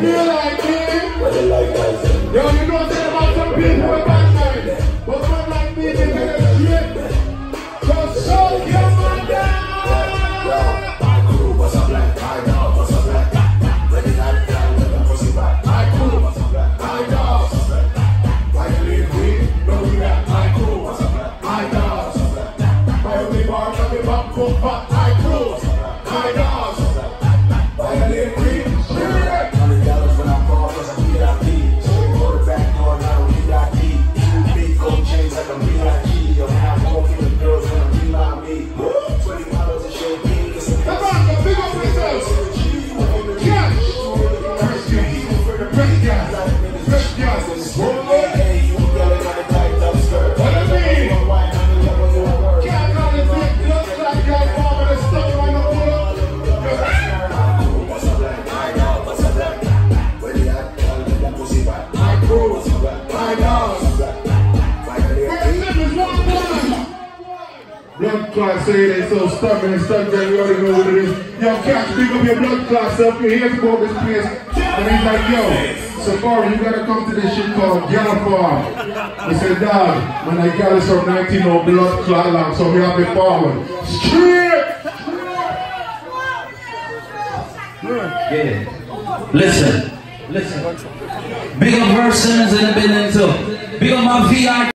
feel like me? What you like that? Yo, you know say about some people with bad mind. But man like me, they get a shit. So show your man down. My crew was a black, my dog was a black. Ready that down with the pussy back. My crew was a black, my dog was a black. Why you leave me? No, we got my crew was a black, my dog was a black. Why you leave our coming back, book back, my crew was a black, my dog was a black. Why you leave me? $100 when I fall, cause I'm VIP. So we go to back door, now we VIP. Big gold chains like a VIP. Yo, man, I walk in the girls when I'm relying me. $20 a show me. Come on, go big up yourself. Cash. Fresh gas. Fresh gas. Hey, you gotta got a tight up skirt. What do you mean? Can't Can't run the big looks like you're farming and stuff on the pull up. My crew, my dogs. Blood clot say they so stubborn and stuck there, we already know what it is. Yo, Cash, pick up your blood clot self. You're here to go this place. And he's like, yo, Safari, you gotta come to this shit called Gal Farm. He said, dog, when I got this from 19 on blood clot long, so we have it forward. Straight! Yeah. Listen. Big up Verse Simmons in the building too. Big up my VIP.